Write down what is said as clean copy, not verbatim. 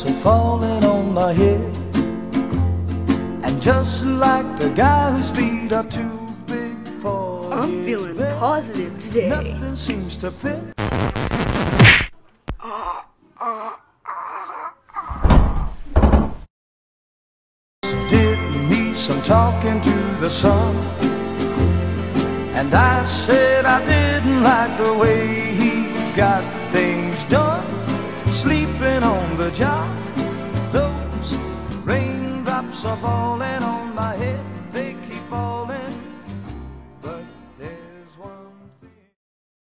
drops are falling on my head. And just like the guy whose feet are too big for I'm feeling positive today. Nothing seems to fit. Did me some talking to the sun, and I said I didn't like the way he got things done, sleeping on the job.